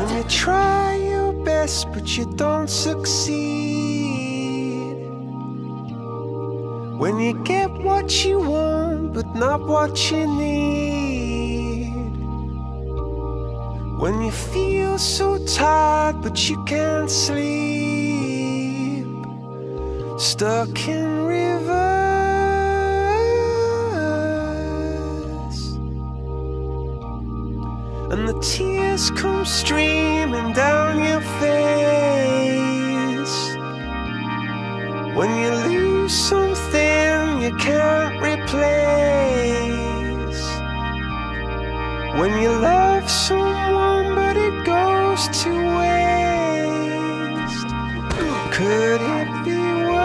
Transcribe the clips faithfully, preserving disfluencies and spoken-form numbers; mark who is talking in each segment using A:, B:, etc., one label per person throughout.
A: When you try your best but you don't succeed, when you get what you want but not what you need, when you feel so tired but you can't sleep, stuck in reverse, and the tears come streaming down your face, when you lose something you can't replace, when you love someone but it goes to waste. Could it be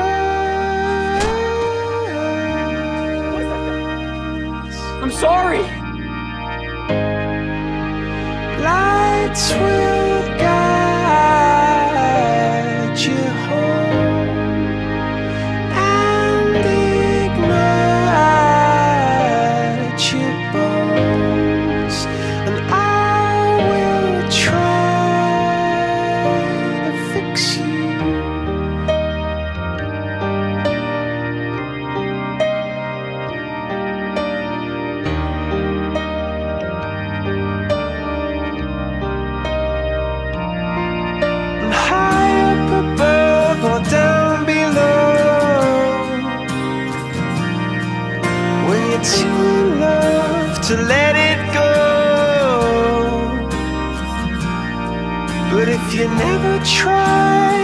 A: worse?
B: I'm sorry.
A: Lights will guide you home and ignite your bones, and I will try to fix you. Or down below, when you're too in love to let it go. But if you never try